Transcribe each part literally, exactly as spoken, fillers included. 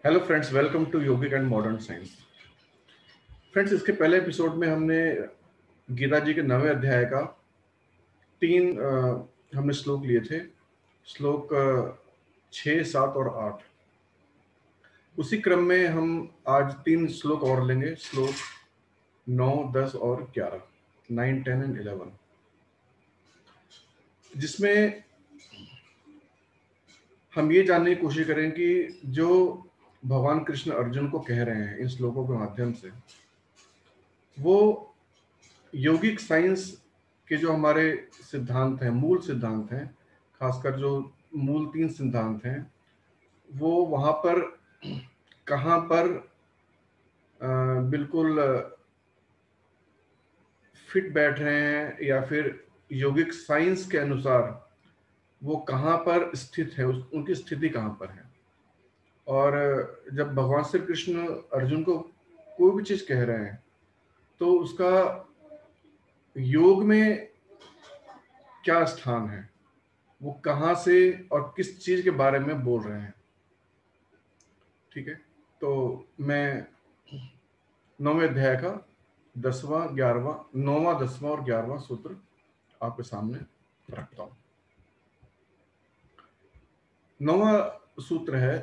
Hello friends, welcome to yogic and modern science. Friends, इसके पहले episode में हमने गीता जी के नवे अध्याय का तीन अ, हमने श्लोक लिए थे। श्लोक अ, छः, सात और आठ। उसी क्रम में हम आज तीन श्लोक और लेंगे। श्लोक नौ, दस और ग्यारह, नाइन, टेन एंड इलेवन, जिसमें हम ये जानने की कोशिश करें कि जो भगवान कृष्ण अर्जुन को कह रहे हैं इन श्लोकों के माध्यम से, वो यौगिक साइंस के जो हमारे सिद्धांत हैं, मूल सिद्धांत हैं, खासकर जो मूल तीन सिद्धांत हैं, वो वहाँ पर कहाँ पर अ, बिल्कुल फिट बैठ रहे हैं, या फिर यौगिक साइंस के अनुसार वो कहाँ पर स्थित है, उस, उनकी स्थिति कहाँ पर है। और जब भगवान श्री कृष्ण अर्जुन को कोई भी चीज़ कह रहे हैं तो उसका योग में क्या स्थान है, वो कहाँ से और किस चीज के बारे में बोल रहे हैं। ठीक है, तो मैं नौवें अध्याय का दसवां, ग्यारहवां, नौवां, दसवां और ग्यारहवां सूत्र आपके सामने रखता हूं। नौवां सूत्र है,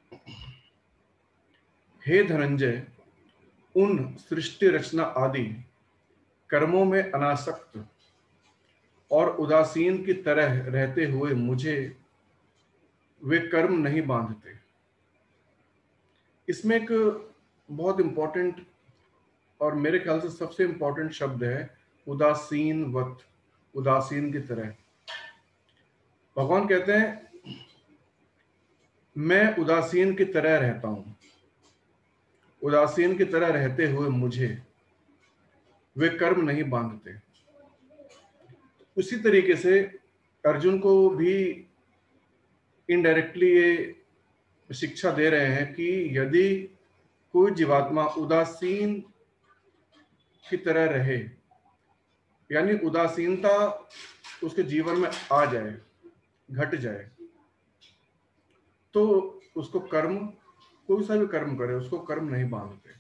हे धनंजय, उन सृष्टि रचना आदि कर्मों में अनासक्त और उदासीन की तरह रहते हुए मुझे वे कर्म नहीं बांधते। इसमें एक बहुत इंपॉर्टेंट और मेरे ख्याल से सबसे इंपॉर्टेंट शब्द है उदासीन वत, उदासीन की तरह। भगवान कहते हैं मैं उदासीन की तरह रहता हूं, उदासीन की तरह रहते हुए मुझे वे कर्म नहीं बांधते। उसी तरीके से अर्जुन को भी इनडायरेक्टली ये शिक्षा दे रहे हैं कि यदि कोई जीवात्मा उदासीन की तरह रहे, यानी उदासीनता उसके जीवन में आ जाए, घट जाए, तो उसको कर्म, कोई सा भी कर्म करे, उसको कर्म नहीं बांधते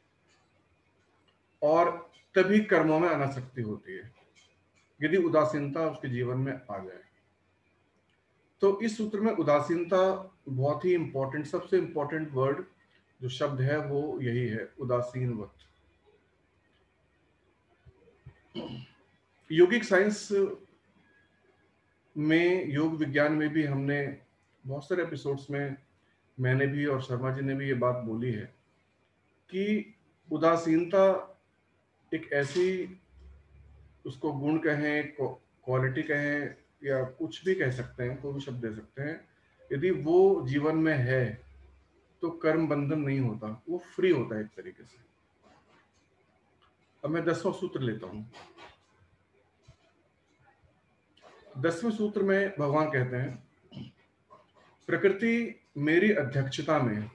और तभी कर्मों में अनासक्ति होती है, यदि उदासीनता उसके जीवन में आ जाए। तो इस सूत्र में उदासीनता बहुत ही इंपॉर्टेंट, सबसे इंपॉर्टेंट वर्ड जो शब्द है वो यही है, उदासीनवत। योगिक साइंस में, योग विज्ञान में भी हमने बहुत सारे एपिसोड्स में, मैंने भी और शर्मा जी ने भी ये बात बोली है कि उदासीनता एक ऐसी, उसको गुण कहें, क्वालिटी कहें, या कुछ भी कह सकते हैं, कोई भी शब्द दे सकते हैं, यदि वो जीवन में है तो कर्म बंधन नहीं होता, वो फ्री होता है एक तरीके से। अब मैं दसवां सूत्र लेता हूं। दसवें सूत्र में भगवान कहते हैं, प्रकृति मेरी अध्यक्षता में,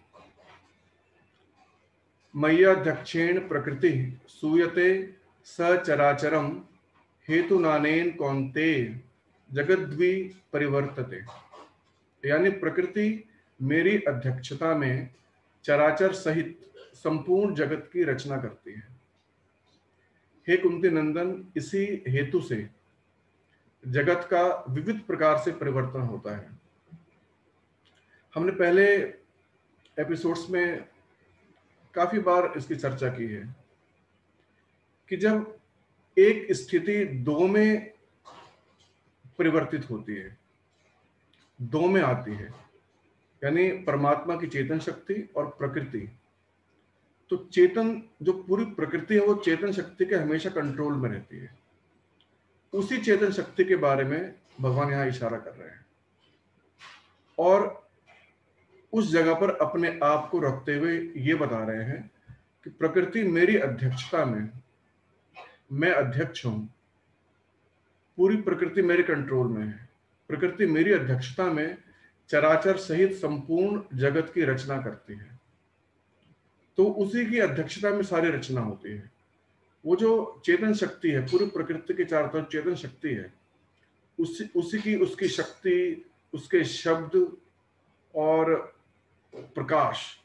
मय्याध्यक्षेण प्रकृति सूयते सचराचरम हेतु नानेन कौन्तेय जगद्वि परिवर्तते। यानी प्रकृति मेरी अध्यक्षता में चराचर सहित संपूर्ण जगत की रचना करती है। हे कुंती नंदन, इसी हेतु से जगत का विविध प्रकार से परिवर्तन होता है। हमने पहले एपिसोड्स में काफी बार इसकी चर्चा की है कि जब एक स्थिति दो में परिवर्तित होती है, दो में आती है, यानी परमात्मा की चेतन शक्ति और प्रकृति, तो चेतन, जो पूरी प्रकृति है वो चेतन शक्ति के हमेशा कंट्रोल में रहती है। उसी चेतन शक्ति के बारे में भगवान यहां इशारा कर रहे हैं और उस जगह पर अपने आप को रखते हुए ये बता रहे हैं कि प्रकृति मेरी अध्यक्षता में, मैं अध्यक्ष हूं, पूरी प्रकृति मेरे कंट्रोल में है, प्रकृति मेरी अध्यक्षता में चराचर सहित संपूर्ण जगत की रचना करती है। तो उसी की अध्यक्षता में सारी रचना होती है। वो जो चेतन शक्ति है, पूरी प्रकृति के चारों तरफ चेतन शक्ति है, उसी उसी की, उसकी शक्ति, उसके शब्द और प्रकाश,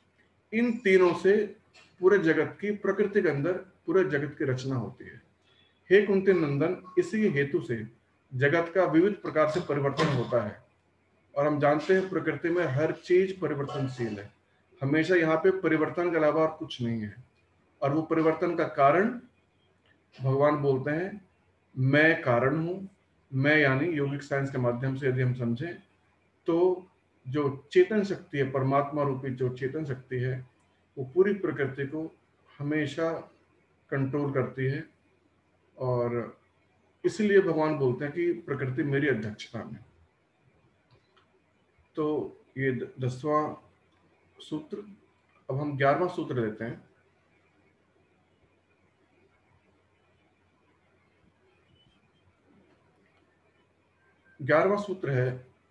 इन तीनों से पूरे जगत की, प्रकृति के अंदर पूरे जगत की रचना होती है। हे कुंती नंदन, इसी हेतु से जगत का विविध प्रकार से परिवर्तन होता है। और हम जानते हैं प्रकृति में हर चीज परिवर्तनशील है, हमेशा यहाँ पे परिवर्तन के अलावा और कुछ नहीं है। और वो परिवर्तन का कारण भगवान बोलते हैं, मैं कारण हूं। मैं यानी योगिक साइंस के माध्यम से यदि हम समझें तो जो चेतन शक्ति है, परमात्मा रूपी जो चेतन शक्ति है, वो पूरी प्रकृति को हमेशा कंट्रोल करती है। और इसलिए भगवान बोलते हैं कि प्रकृति मेरी अध्यक्षता में। तो ये दसवां सूत्र। अब हम ग्यारहवां सूत्र लेते हैं। ग्यारहवां सूत्र है,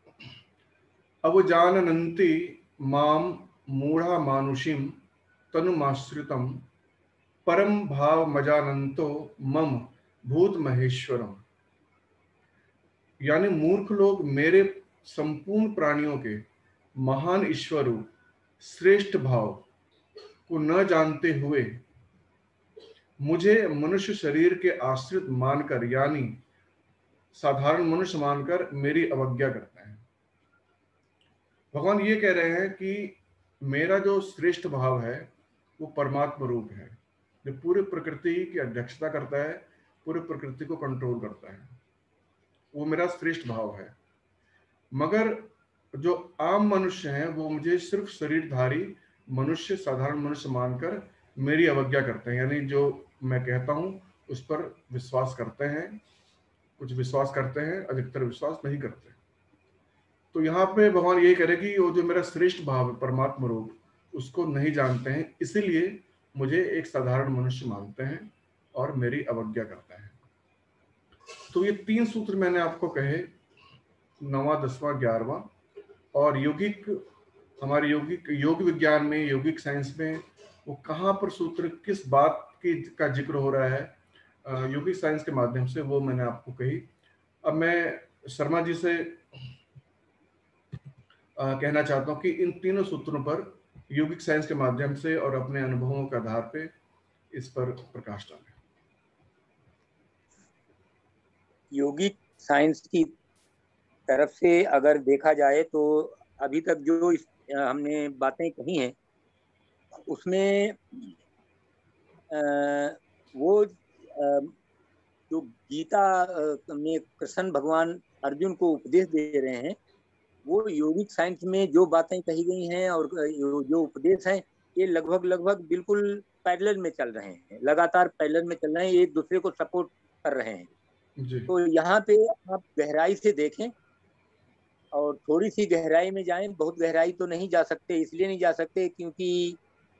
अवजानन्ति माम मूढ़ा मानुषिम तनुमाश्रितम परम भाव मजानंतो मम भूत महेश्वरम। यानी मूर्ख लोग मेरे संपूर्ण प्राणियों के महान ईश्वर श्रेष्ठ भाव को न जानते हुए मुझे मनुष्य शरीर के आश्रित मानकर, यानी साधारण मनुष्य मानकर मेरी अवज्ञा करते हैं। भगवान ये कह रहे हैं कि मेरा जो श्रेष्ठ भाव है वो परमात्मा रूप है, जो पूरी प्रकृति की अध्यक्षता करता है, पूरी प्रकृति को कंट्रोल करता है, वो मेरा श्रेष्ठ भाव है। मगर जो आम मनुष्य हैं वो मुझे सिर्फ शरीरधारी मनुष्य, साधारण मनुष्य मानकर मेरी अवज्ञा करते हैं, यानी जो मैं कहता हूं उस पर विश्वास करते हैं। कुछ विश्वास करते हैं, अधिकतर विश्वास नहीं करते। तो यहाँ पे भगवान यही कह रहे कि वो जो मेरा श्रेष्ठ भाव है परमात्मा रूप, उसको नहीं जानते हैं, इसीलिए मुझे एक साधारण मनुष्य मानते हैं और मेरी अवज्ञा करते हैं। तो ये तीन सूत्र मैंने आपको कहे, नवा, दसवां, ग्यारहवां। और यौगिक, हमारे यौगिक योग विज्ञान में, यौगिक साइंस में वो कहाँ पर सूत्र किस बात की का जिक्र हो रहा है यौगिक साइंस के माध्यम से, वो मैंने आपको कही। अब मैं शर्मा जी से आ, कहना चाहता हूँ कि इन तीनों सूत्रों पर यौगिक साइंस के माध्यम से और अपने अनुभवों के आधार पे इस पर प्रकाश डालें। यौगिक साइंस की तरफ से अगर देखा जाए तो अभी तक जो इस, हमने बातें कही हैं उसमें आ, वो आ, जो गीता में कृष्ण भगवान अर्जुन को उपदेश दे रहे हैं, वो यौगिक साइंस में जो बातें कही गई हैं और जो उपदेश हैं, ये लगभग लगभग बिल्कुल पैरेलल में चल रहे हैं, लगातार पैरेलल में चल रहे हैं, एक दूसरे को सपोर्ट कर रहे हैं जी। तो यहाँ पे आप गहराई से देखें और थोड़ी सी गहराई में जाएं। बहुत गहराई तो नहीं जा सकते, इसलिए नहीं जा सकते क्योंकि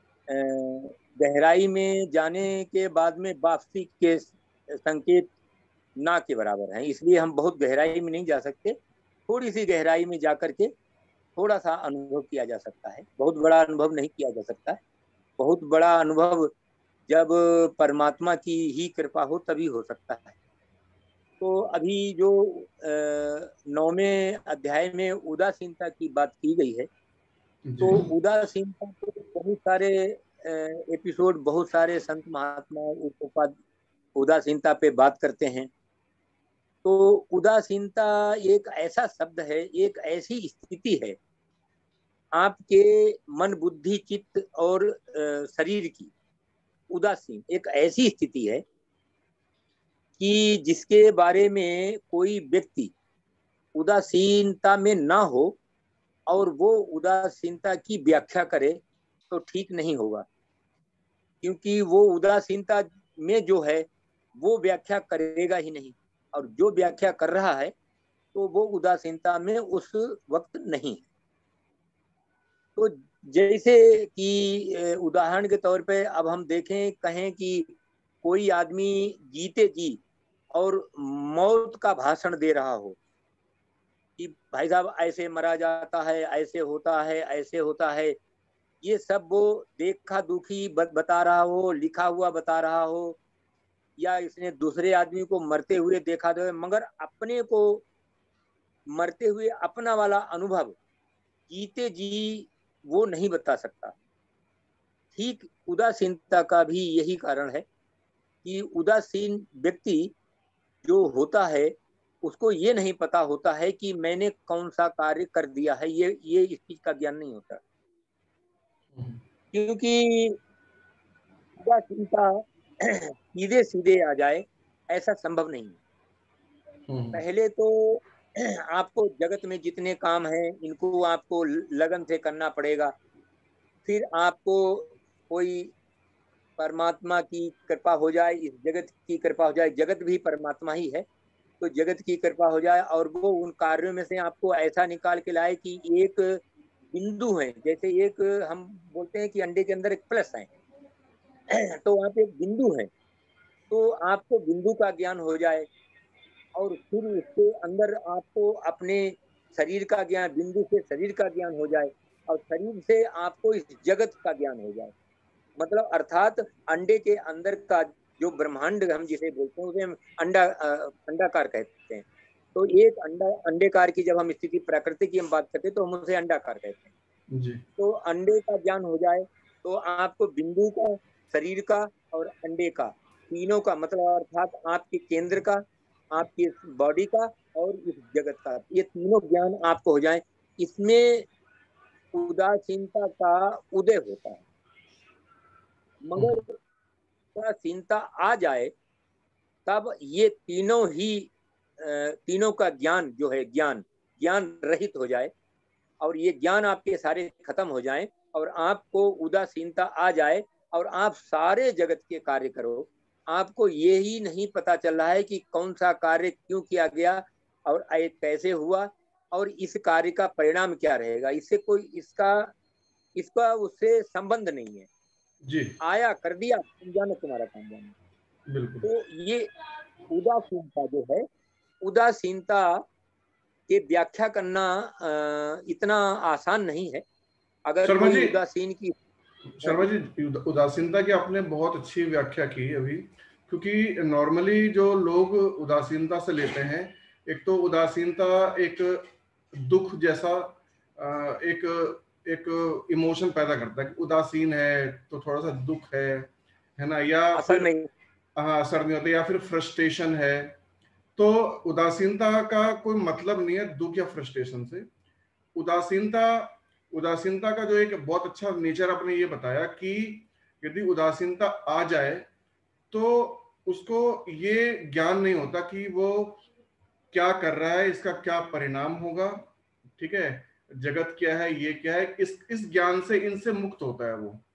गहराई में जाने के बाद में वापसी के संकेत ना के बराबर हैं, इसलिए हम बहुत गहराई में नहीं जा सकते। थोड़ी सी गहराई में जाकर के थोड़ा सा अनुभव किया जा सकता है, बहुत बड़ा अनुभव नहीं किया जा सकता है। बहुत बड़ा अनुभव जब परमात्मा की ही कृपा हो तभी हो सकता है। तो अभी जो नौवें अध्याय में उदासीनता की बात की गई है, तो उदासीनता को बहुत सारे एपिसोड, बहुत सारे संत महात्मा उदासीनता पे बात करते हैं। तो उदासीनता एक ऐसा शब्द है, एक ऐसी स्थिति है आपके मन, बुद्धि, चित्त और शरीर की। उदासीन एक ऐसी स्थिति है कि जिसके बारे में कोई व्यक्ति उदासीनता में ना हो और वो उदासीनता की व्याख्या करे तो ठीक नहीं होगा, क्योंकि वो उदासीनता में जो है वो व्याख्या करेगा ही नहीं, और जो व्याख्या कर रहा है तो वो उदासीनता में उस वक्त नहीं है। तो जैसे कि उदाहरण के तौर पे अब हम देखें, कहें कि कोई आदमी जीते जी और मौत का भाषण दे रहा हो कि भाई साहब ऐसे मरा जाता है, ऐसे होता है, ऐसे होता है, ये सब वो देखा दुखी बता रहा हो, लिखा हुआ बता रहा हो, या इसने दूसरे आदमी को मरते हुए देखा दे, मगर अपने को मरते हुए अपना वाला अनुभव जीते जी वो नहीं बता सकता। ठीक उदासीनता का भी यही कारण है कि उदासीन व्यक्ति जो होता है उसको ये नहीं पता होता है कि मैंने कौन सा कार्य कर दिया है, ये ये इस चीज का ज्ञान नहीं होता, क्योंकि उदासीनता सीधे सीधे आ जाए ऐसा संभव नहीं है। पहले तो आपको जगत में जितने काम हैं इनको आपको लगन से करना पड़ेगा, फिर आपको कोई परमात्मा की कृपा हो जाए, इस जगत की कृपा हो जाए, जगत भी परमात्मा ही है, तो जगत की कृपा हो जाए और वो उन कार्यों में से आपको ऐसा निकाल के लाए कि एक बिंदु है, जैसे एक हम बोलते हैं कि अंडे के अंदर एक प्लस है, तो वहाँ पे एक बिंदु है, तो आपको बिंदु का ज्ञान हो जाए और फिर उसके अंदर आपको अपने शरीर का ज्ञान, बिंदु से शरीर का ज्ञान हो जाए और शरीर से आपको इस जगत का ज्ञान हो जाए। मतलब अर्थात अंडे के अंदर का जो ब्रह्मांड हम जिसे बोलते हैं उसे हम अंडा अंडाकार कहते हैं। तो एक अंडा अंडेकार की जब हम स्थिति प्रकृति की हम बात करते हैं तो हम उसे अंडाकार कहते हैं जी। तो अंडे का ज्ञान हो जाए तो आपको बिंदु का, शरीर का और अंडे का, तीनों का मतलब अर्थात आपके केंद्र का, आपकी बॉडी का और इस जगत का, ये तीनों ज्ञान आपको हो जाए। इसमें उदासीनता का उदय होता है। मगर उदासीनता आ जाए तब ये तीनों ही तीनों का ज्ञान जो है ज्ञान ज्ञान रहित हो जाए और ये ज्ञान आपके सारे खत्म हो जाए और आपको उदासीनता आ जाए और आप सारे जगत के कार्य करो, आपको ये ही नहीं पता चल रहा है कि कौन सा कार्य क्यों किया गया और कैसे हुआ और इस कार्य का परिणाम क्या रहेगा, इससे कोई इसका इसका उससे संबंध नहीं है। जी। आया कर दिया, जानो तुम्हारा काम जानो। बिल्कुल। तो ये उदासीनता जो है, उदासीनता की व्याख्या करना इतना आसान नहीं है। अगर शर्मा कोई जी, उदासीन की शर्मा जी उदासीनता की आपने बहुत अच्छी व्याख्या की अभी, क्योंकि नॉर्मली जो लोग उदासीनता से लेते हैं, एक तो उदासीनता एक दुख जैसा एक एक इमोशन पैदा करता है कि उदासीन है तो थोड़ा सा दुख है है ना, या असल फिर में हाँ असर नहीं होता, या फिर फ्रस्ट्रेशन है। तो उदासीनता का कोई मतलब नहीं है दुख या फ्रस्ट्रेशन से। उदासीनता उदासीनता का जो एक बहुत अच्छा नेचर आपने ये बताया कि यदि उदासीनता आ जाए तो उसको ये ज्ञान नहीं होता कि वो क्या कर रहा है, इसका क्या परिणाम होगा, ठीक है, जगत क्या है, ये क्या है, इस इस ज्ञान से इनसे मुक्त होता है, वो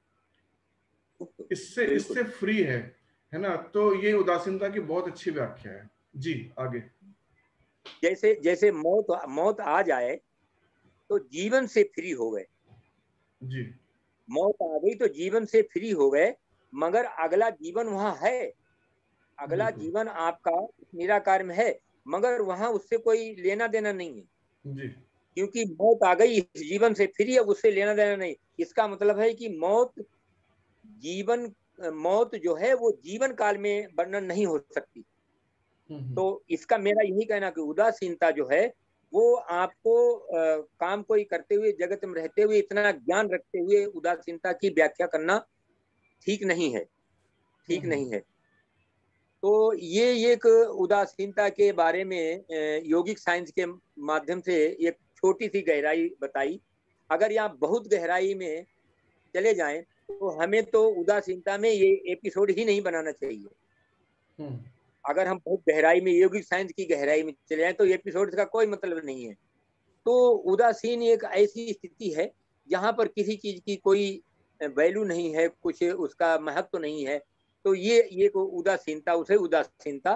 इससे इससे फ्री है है ना। तो ये उदासीनता की बहुत अच्छी व्याख्या है। जी आगे। जैसे जैसे मौत मौत आ जाए तो जीवन से फ्री हो गए। जी। मौत आ गई तो जीवन से फ्री हो गए, मगर अगला जीवन वहां है, अगला जीवन आपका निराकार में है, मगर वहां उससे कोई लेना देना नहीं है। जी। क्योंकि मौत आ गई, इस जीवन से फ्री है, उससे लेना देना नहीं। इसका मतलब है कि मौत जीवन मौत जो है वो जीवन काल में वर्णन नहीं हो सकती। तो इसका मेरा यही कहना कि उदासीनता जो है वो आपको आ, काम कोई करते हुए, जगत में रहते हुए, इतना ज्ञान रखते हुए उदासीनता की व्याख्या करना ठीक नहीं है, ठीक नहीं है। तो ये एक उदासीनता के बारे में योगिक साइंस के माध्यम से एक छोटी सी गहराई बताई। अगर यहाँ बहुत गहराई में चले जाएं तो हमें तो उदासीनता में ये एपिसोड ही नहीं बनाना चाहिए। अगर हम बहुत गहराई में योगिक साइंस की गहराई में चले जाएं तो एपिसोड का कोई मतलब नहीं है। तो उदासीन एक ऐसी स्थिति है जहां पर किसी चीज की कोई वैल्यू नहीं है, कुछ उसका महत्व तो नहीं है। तो ये ये को उदासीनता, उसे उदासीनता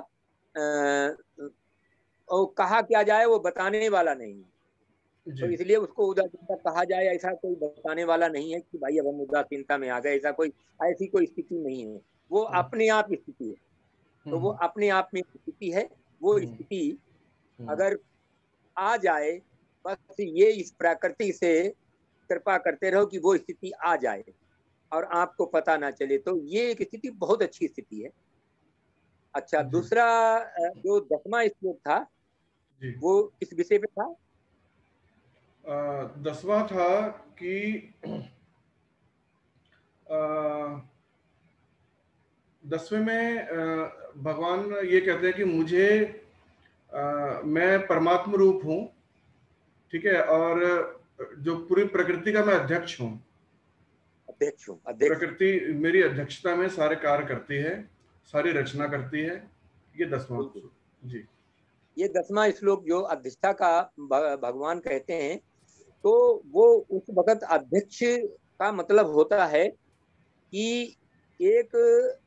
और कहा क्या जाए वो बताने वाला नहीं है। तो इसलिए उसको उदासीनता कहा जाए, ऐसा कोई बताने वाला नहीं है कि भाई अब हम उदासीनता में आ गए, ऐसा कोई ऐसी कोई स्थिति नहीं है। वो अपने आप स्थिति है। तो वो अपने आप में स्थिति है। वो स्थिति अगर आ जाए, बस ये इस प्रकृति से कृपा करते रहो कि वो स्थिति आ जाए और आपको पता ना चले, तो ये एक स्थिति बहुत अच्छी स्थिति है। अच्छा, दूसरा जो दसवां श्लोक था वो किस विषय पे था? दसवां था कि दसवें में अ, भगवान ये कहते हैं कि मुझे आ, मैं परमात्म रूप हूँ, ठीक है, और जो पूरी प्रकृति का मैं अध्यक्ष हूँ। अध्यक्ष हूँ, अध्यक्ष। प्रकृति मेरी अध्यक्षता में सारे कार्य करती है, सारी रचना करती है। ये दसवां जी। ये दसवां श्लोक जो अधिष्ठा का भगवान कहते हैं, तो वो उस वक्त अध्यक्ष का मतलब होता है कि एक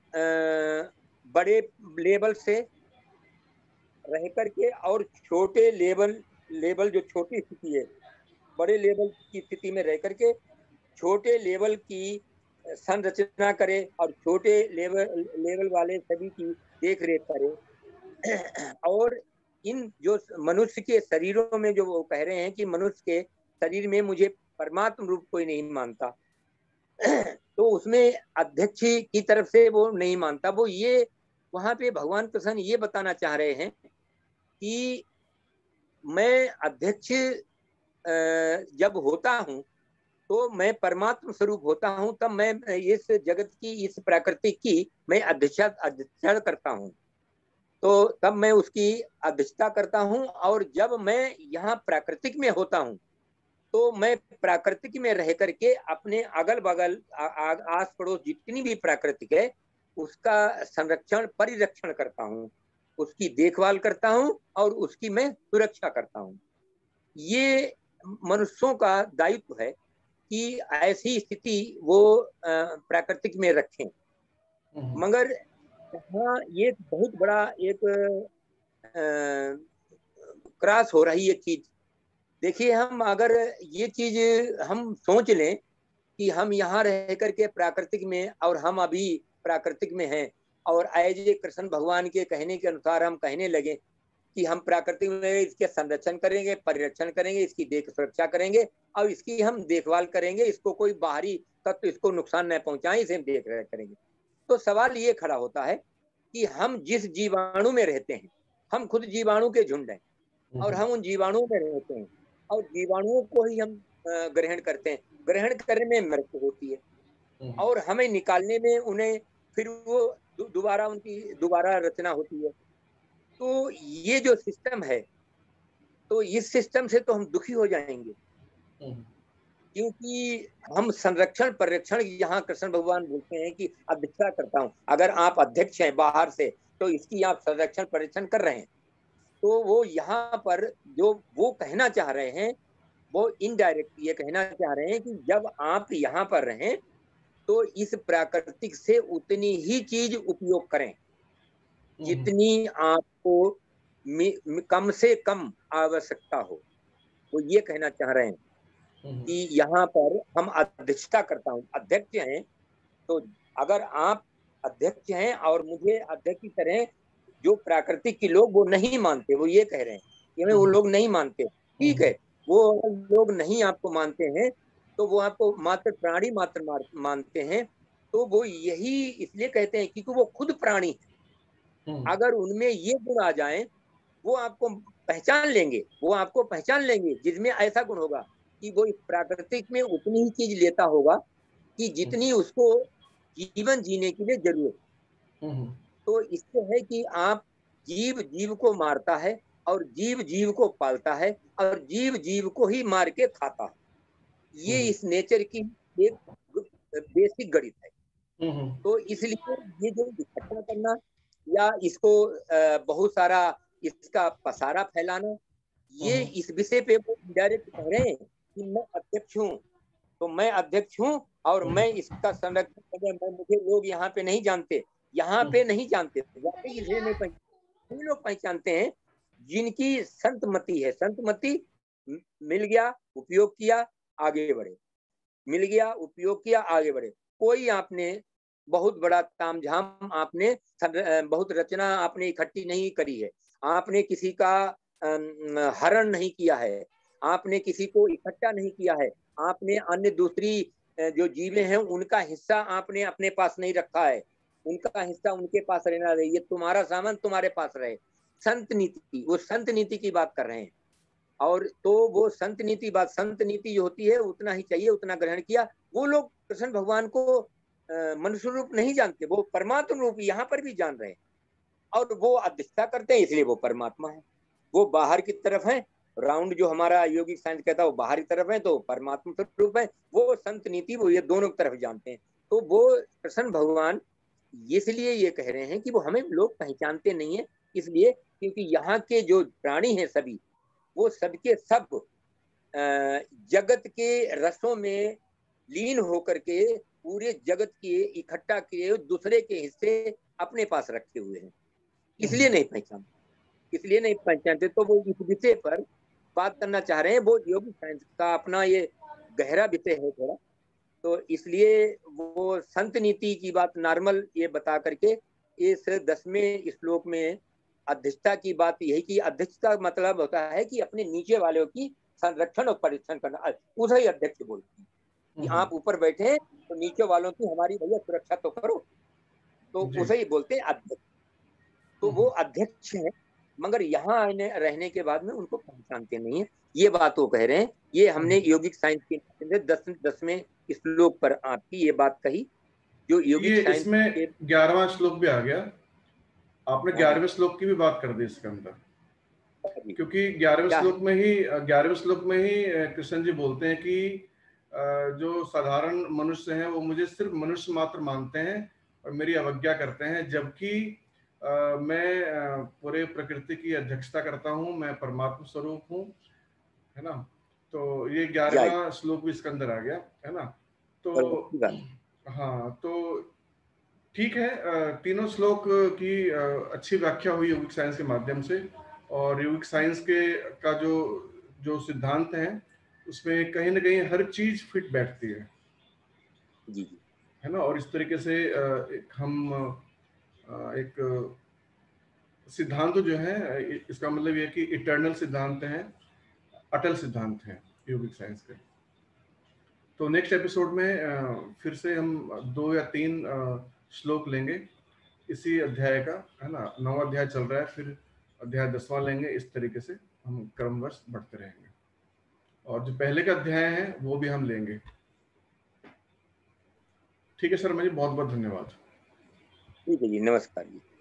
बड़े लेवल से रह करके और छोटे लेवल लेवल जो छोटी स्थिति है, बड़े लेवल की स्थिति में रह करके छोटे लेवल की संरचना करे और छोटे लेवल लेवल वाले सभी की देख रेख करे। और इन जो मनुष्य के शरीरों में जो वो कह रहे हैं कि मनुष्य के शरीर में मुझे परमात्म रूप कोई नहीं मानता, तो उसमें अध्यक्ष की तरफ से वो नहीं मानता। वो ये वहां पे भगवान कृष्ण ये बताना चाह रहे हैं कि मैं अध्यक्ष जब होता हूँ तो मैं परमात्म स्वरूप होता हूँ, तब मैं इस जगत की, इस प्रकृति की मैं अध्यक्ष अध्यक्षता करता हूँ, तो तब मैं उसकी अध्यक्षता करता हूँ। और जब मैं यहाँ प्राकृतिक में होता हूँ तो मैं प्राकृतिक में रह करके अपने अगल बगल आस पड़ोस जितनी भी प्राकृतिक है उसका संरक्षण परिरक्षण करता हूँ, उसकी देखभाल करता हूँ और उसकी मैं सुरक्षा करता हूँ। ये मनुष्यों का दायित्व है कि ऐसी स्थिति वो प्राकृतिक में रखें। मगर हाँ, ये बहुत बड़ा एक क्रॉस हो रही है चीज। देखिए, हम अगर ये चीज हम सोच लें कि हम यहाँ रह करके प्राकृतिक में, और हम अभी प्राकृतिक में हैं, और एज ए कृष्ण भगवान के कहने के अनुसार हम कहने लगे कि हम प्राकृतिक में इसके संरक्षण करेंगे, परिरक्षण करेंगे, इसकी देख सुरक्षा करेंगे और इसकी हम देखभाल करेंगे, इसको कोई बाहरी तत्व इसको नुकसान न पहुंचाए, इसे हम देख रेख करेंगे। तो सवाल ये खड़ा होता है कि हम जिस जीवाणु में रहते हैं, हम खुद जीवाणु के झुंड हैं और हम उन जीवाणुओं में रहते हैं और जीवाणुओं को ही हम ग्रहण करते हैं। ग्रहण करने में मृत्यु होती है और हमें निकालने में उन्हें फिर वो दोबारा उनकी दोबारा रचना होती है। तो ये जो सिस्टम है, तो इस सिस्टम से तो हम दुखी हो जाएंगे, क्योंकि हम संरक्षण परिरक्षण, यहाँ कृष्ण भगवान बोलते हैं कि अध्यक्षता करता हूँ। अगर आप अध्यक्ष हैं बाहर से तो इसकी आप संरक्षण परिरक्षण कर रहे हैं। तो वो यहाँ पर जो वो कहना चाह रहे हैं, वो इनडायरेक्ट ये कहना चाह रहे हैं कि जब आप यहाँ पर रहें तो इस प्राकृतिक से उतनी ही चीज उपयोग करें जितनी आपको कम से कम आवश्यकता हो। वो ये कहना चाह रहे हैं कि यहाँ पर हम अध्यक्षता करता हूँ, अध्यक्ष हैं। तो अगर आप अध्यक्ष हैं और मुझे अध्यक्ष की तरह जो प्राकृतिक के लोग वो नहीं मानते, वो ये कह रहे हैं कि हमें वो लोग नहीं मानते, ठीक है, वो लोग नहीं आपको मानते हैं तो वो आपको मात्र प्राणी मात्र मानते हैं, तो वो यही इसलिए कहते हैं क्योंकि वो खुद प्राणी है। अगर उनमें ये गुण आ जाएं, वो आपको पहचान लेंगे, वो आपको पहचान लेंगे जिसमें ऐसा गुण होगा कि वो इस प्राकृतिक में उतनी ही चीज लेता होगा कि जितनी उसको जीवन जीने के लिए जरूरत। तो इससे है कि आप जीव जीव को मारता है और जीव जीव को पालता है और जीव जीव को ही मार के खाता है। ये इस नेचर की एक बेसिक गणित है। तो इसलिए ये जो इकट्ठा करना या इसको बहुत सारा इसका पसारा फैलाना, ये इस विषय पे वो डायरेक्ट कह रहे हैं कि मैं अध्यक्ष हूँ, तो मैं अध्यक्ष हूँ और मैं इसका संरक्षण कर, मैं मुझे लोग यहाँ पे नहीं जानते, यहाँ पे नहीं जानते, इसलिए नहीं पहचानते, वो लोग पहचानते हैं जिनकी संतमति है। संतमति मिल गया, उपयोग किया, आगे बढ़े, मिल गया, उपयोग किया, आगे बढ़े। कोई आपने बहुत बड़ा तामझाम, आपने बहुत रचना आपने इकट्ठी नहीं करी है, आपने किसी का हरण नहीं किया है, आपने किसी को इकट्ठा नहीं किया है, आपने अन्य दूसरी जो जीवें हैं उनका हिस्सा आपने अपने पास नहीं रखा है, उनका हिस्सा उनके पास रहना रही, ये तुम्हारा सामान तुम्हारे पास रहे। संत नीति, वो संत नीति की बात कर रहे हैं। और तो वो संत नीति बात, संत नीति जो होती है उतना ही चाहिए, उतना ग्रहण किया। वो लोग कृष्ण भगवान को मनुष्य रूप नहीं जानते, वो परमात्मा रूप यहाँ पर भी जान रहे हैं, और वो अधिष्ठा करते हैं, इसलिए वो परमात्मा है। वो बाहर की तरफ है, राउंड जो हमारा योगिक साइंस कहता है वो बाहरी तरफ है, तो परमात्मा स्वरूप है। वो संत नीति वो ये दोनों की तरफ जानते हैं। तो वो कृष्ण भगवान इसलिए ये कह रहे हैं कि वो हमें लोग पहचानते नहीं है, इसलिए क्योंकि यहाँ के जो प्राणी हैं सभी, वो सबके सब जगत के रसों में लीन होकर के पूरे जगत के इकट्ठा किए दूसरे के हिस्से अपने पास रखे हुए हैं, इसलिए नहीं पहचानते, इसलिए नहीं पहचानते। तो वो इस विषय पर बात करना चाह रहे हैं। वो योगिक साइंस का अपना ये गहरा विषय है थोड़ा, तो इसलिए वो संत नीति की बात नॉर्मल ये बता करके इस दसवें श्लोक में अधिष्ठा की बात यही कि अध्यक्षता मतलब होता है कि अपने नीचे वालों की संरक्षण और परीक्षण करना, उसे ही अध्यक्ष बोलते हैं कि आप ऊपर बैठे तो नीचे वालों की हमारी भैया सुरक्षा तो करो, तो उसे ही बोलते हैं अध्यक्ष। तो वो अध्यक्ष है, मगर यहाँ आने रहने के बाद में उनको पहचानते नहीं है, ये बात वो कह रहे हैं। ये हमने योगिक साइंस के दस दसवें श्लोक पर आपकी ये बात कही, जो योगिक ये साइंस इसमें के ग्यारहवां श्लोक भी आ गया, आपने ग्यारहवें श्लोक की भी बात कर दी इसके अंदर, क्योंकि ग्यारहवें श्लोक में ही ग्यारहवें श्लोक में ही कृष्ण जी बोलते हैं कि जो साधारण मनुष्य हैं वो मुझे सिर्फ मनुष्य मात्र मानते हैं और मेरी अवज्ञा करते हैं, जबकि मैं पूरे प्रकृति की अध्यक्षता करता हूँ, मैं परमात्मा स्वरूप हूँ, है ना। तो ये ग्यारहवां श्लोक भी इसके अंदर आ गया, है ना। तो हाँ, तो ठीक है, तीनों श्लोक की अच्छी व्याख्या हुई योगिक साइंस के माध्यम से, और योगिक साइंस के का जो जो सिद्धांत है उसमें कहीं ना कहीं हर चीज फिट बैठती है, जी जी, है ना। और इस तरीके से एक हम एक सिद्धांत जो है, इसका मतलब ये कि इटर्नल सिद्धांत हैं, अटल सिद्धांत हैं योगिक साइंस के। तो नेक्स्ट एपिसोड में फिर से हम दो या तीन श्लोक लेंगे इसी अध्याय का, है ना। नौवां अध्याय चल रहा है, फिर अध्याय दसवां लेंगे, इस तरीके से हम क्रमवश बढ़ते रहेंगे, और जो पहले का अध्याय है वो भी हम लेंगे। ठीक है सर, मुझे बहुत बहुत धन्यवाद। ठीक है जी, नमस्कार जी।